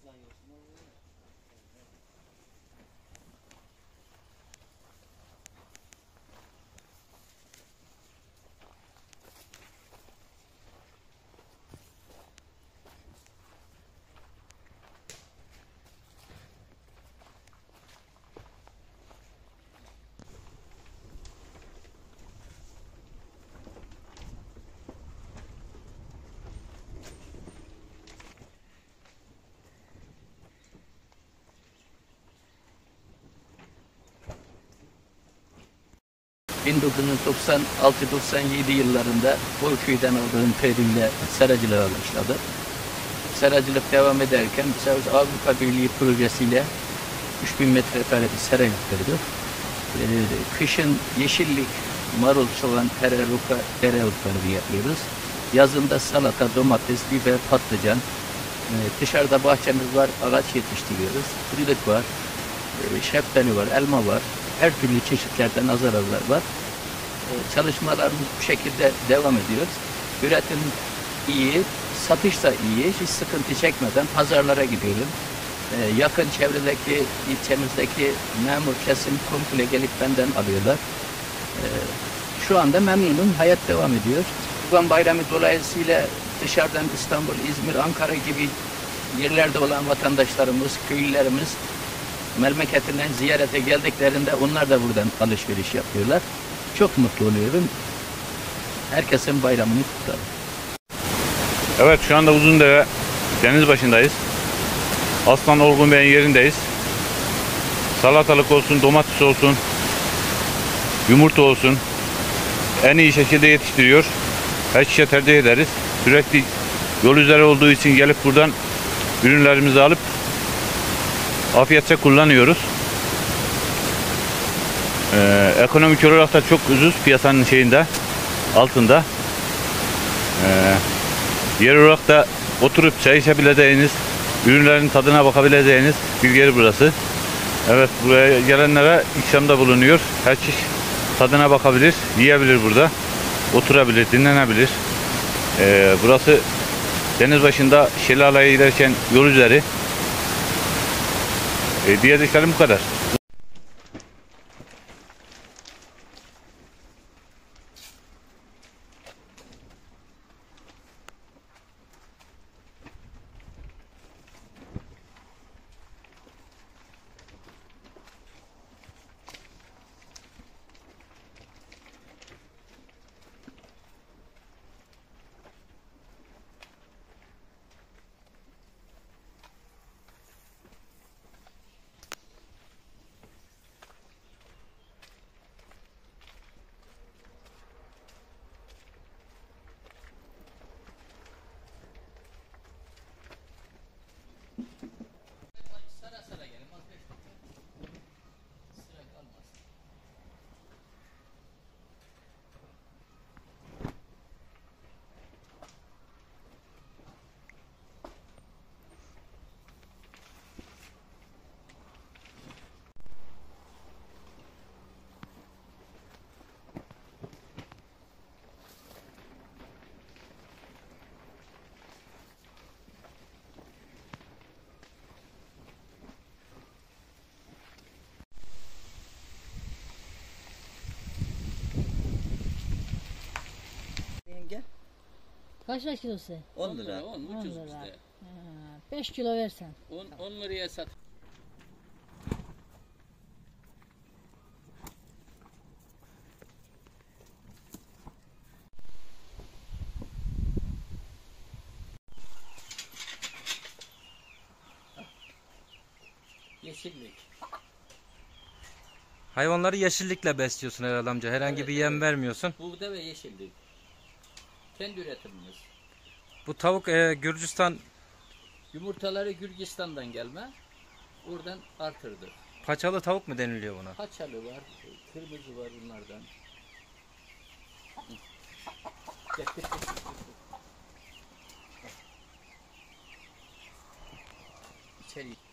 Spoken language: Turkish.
...1996-97 yıllarında Boyköy'den aldığım teriyle seracılığa başladı. Seracılık devam ederken Avrupa Birliği projesiyle 3000 metrekare bir sera yaptırdık. Kışın yeşillik, marul, soğan, tereyağı, dereotları yapıyoruz. Yazında salata, domates, biber, patlıcan. Dışarıda bahçemiz var, ağaç yetiştiriyoruz. Fındık var, şeftali var, elma var. Her türlü çeşitlerden azar var. Çalışmalarımız bu şekilde devam ediyor. Üretim iyi, satış da iyi. Hiç sıkıntı çekmeden pazarlara gidiyorum. Yakın çevredeki, ilçemizdeki memur kesim komple gelip benden alıyorlar. Şu anda memnunum, hayat devam ediyor. Kurban Bayramı dolayısıyla dışarıdan İstanbul, İzmir, Ankara gibi yerlerde olan vatandaşlarımız, köylülerimiz memleketinden ziyarete geldiklerinde onlar da buradan alışveriş yapıyorlar. Çok mutlu oluyorum. Herkesin bayramını kutlarım. Evet, şu anda Uzundere deniz başındayız. Aslan Olgun Bey'in yerindeyiz. Salatalık olsun, domates olsun, yumurta olsun en iyi şekilde yetiştiriyor. Her şişe tercih ederiz. Sürekli yol üzeri olduğu için gelip buradan ürünlerimizi alıp afiyetçe kullanıyoruz. Ekonomik olarak da çok ucuz, piyasanın altında. Yer olarak da oturup çay içebileceğiniz, ürünlerin tadına bakabileceğiniz bir yer burası. Evet, buraya gelenlere ikramda bulunuyor. Her kişi tadına bakabilir, yiyebilir burada. Oturabilir, dinlenebilir. Burası deniz başında şelaleye giderken yol üzeri. Diyeceklerim bu kadar. Kaç lira kilosu? 10 lira. 10 ucuz lira. bizde. 5 kilo versen. 10 liraya sat. Yeşillik. Hayvanları yeşillikle besliyorsun herhalde amca. Herhangi bir yem vermiyorsun. Buğday ve yeşillik. Kendi üretimimiz. Bu tavuk Gürcistan Yumurtaları Gürcistan'dan gelme. Oradan artırdı. paçalı tavuk mu deniliyor buna? Paçalı var, kırmızı var bunlardan. İçeri.